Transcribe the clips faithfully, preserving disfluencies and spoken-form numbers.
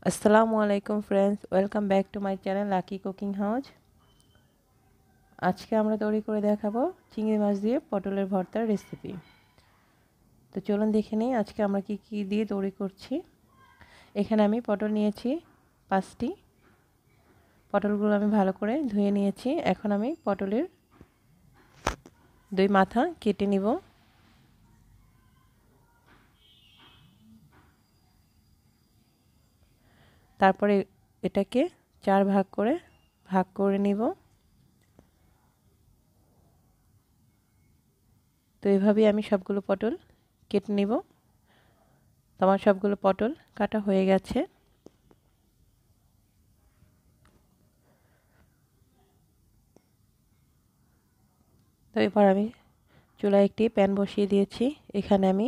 আসসালামু আলাইকুম friends, welcome back to my channel lucky cooking house. আজকে আমরা তৈরি করে দেখাবো চিংড়ি মাছ দিয়ে পটলের ভর্তার রেসিপি। তো চলুন দেখে নিই আজকে আমরা কি কি দিয়ে তৈরি করছি। এখানে আমি পটল নিয়েছি পাঁচটি। পটলগুলো আমি ভালো করে ধুয়ে নিয়েছি। এখন আমি পটলের দুই মাথা কেটে নিব। তারপরে এটাকে চার ভাগ করে ভাগ করে নিব। তো এইভাবেই আমি সবগুলো পটল কেটে নিব। আমার সবগুলো পটল কাটা হয়ে গেছে। তো এবার আমি চুলায় একটি প্যান বসিয়ে দিয়েছি। এখানে আমি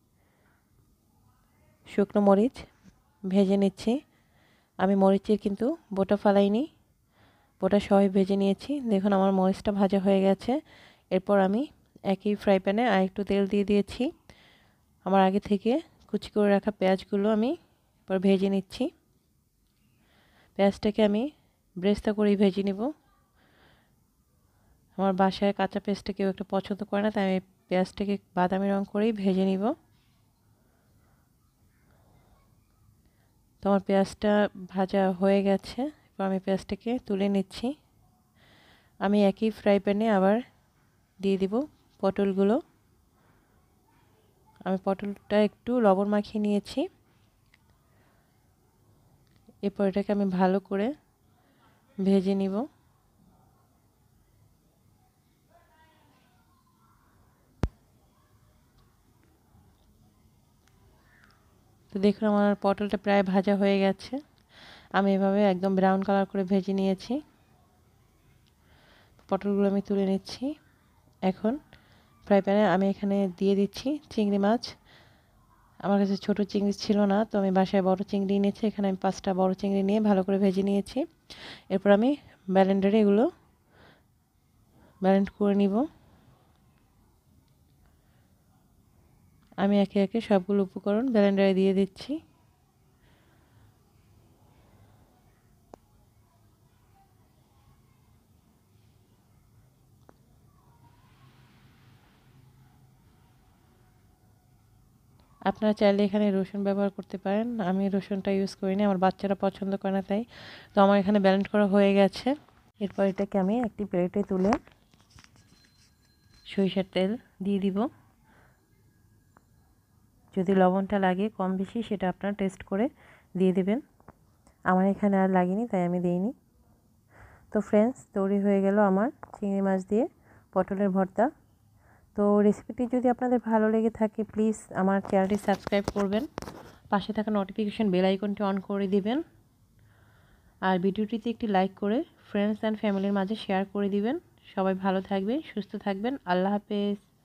শুকনো মরিচ ভেজে নিচ্ছি। আমি মরিচের কিন্তু বোটা ফালাইনি, বোটা সহই ভেজে নিয়েছি। দেখুন আমার মরিচটা ভাজা হয়ে গেছে। এরপর আমি একই ফ্রাই প্যানে আর একটু তেল দিয়ে দিয়েছি। আমার আগে থেকে কুচি করে রাখা পেঁয়াজগুলো আমি এবার ভেজে নিচ্ছি। পেঁয়াজটাকে আমি ব্রেস্তা করেই ভেজে নিব। আমার বাসায় কাঁচা পেঁয়াজটা কেউ একটু পছন্দ করে না, তাই আমি পেঁয়াজটাকে বাদামি রং করেই ভেজে নিব। তো আমার পেঁয়াজটা ভাজা হয়ে গেছে। এবার আমি পেঁয়াজটাকে তুলে নিচ্ছি। আমি একই ফ্রাই প্যানে আবার দিয়ে দিব পটলগুলো। আমি পটলটা একটু লবণ মাখিয়ে নিয়েছি। এরপর এটাকে আমি ভালো করে ভেজে নিব। তো দেখুন আমার পটলটা প্রায় ভাজা হয়ে গেছে। আমি এভাবে একদম ব্রাউন কালার করে ভেজে নিয়েছি। পটলগুলো আমি তুলে নিচ্ছি। এখন ফ্রাই প্যানে আমি এখানে দিয়ে দিচ্ছি চিংড়ি মাছ। আমার কাছে ছোট চিংড়ি ছিল না, তো আমি বাসায় বড় চিংড়ি নিয়েছি। এখানে আমি পাঁচটা বড় চিংড়ি নিয়ে ভালো করে ভেজে নিয়েছি। এরপর আমি ব্লেন্ডারে এগুলো ব্লেন্ড করে নিব। আমি একে একে সবগুলো উপকরণ ব্লেন্ডারে দিয়ে দিচ্ছি। আপনারা চাইলে এখানে রসুন ব্যবহার করতে পারেন। আমি রসুনটা ইউজ করিনি, আমার বাচ্চারা পছন্দ করে না তাই। তো আমার এখানে ব্লেন্ড করা হয়ে গেছে। এরপর এটাকে আমি একটি প্লেটে তুলে সরিষার তেল দিয়ে দিব। যদি লবণটা লাগে কম বেশি সেটা আপনারা টেস্ট করে দিয়ে দেবেন। আমার এখানে আর লাগেনি তাই আমি দিইনি। তো ফ্রেন্ডস, তৈরি হয়ে গেল আমার চিংড়ি মাছ দিয়ে পটলের ভর্তা। তো রেসিপিটি যদি আপনাদের ভালো লেগে থাকে প্লিজ আমার চ্যানেলটি সাবস্ক্রাইব করবেন, পাশে থাকা নোটিফিকেশন বেল আইকনটি অন করে দিবেন, আর ভিডিওটিতে একটি লাইক করে ফ্রেন্ডস অ্যান্ড ফ্যামিলির মাঝে শেয়ার করে দিবেন। সবাই ভালো থাকবেন, সুস্থ থাকবেন। আল্লাহ হাফেজ।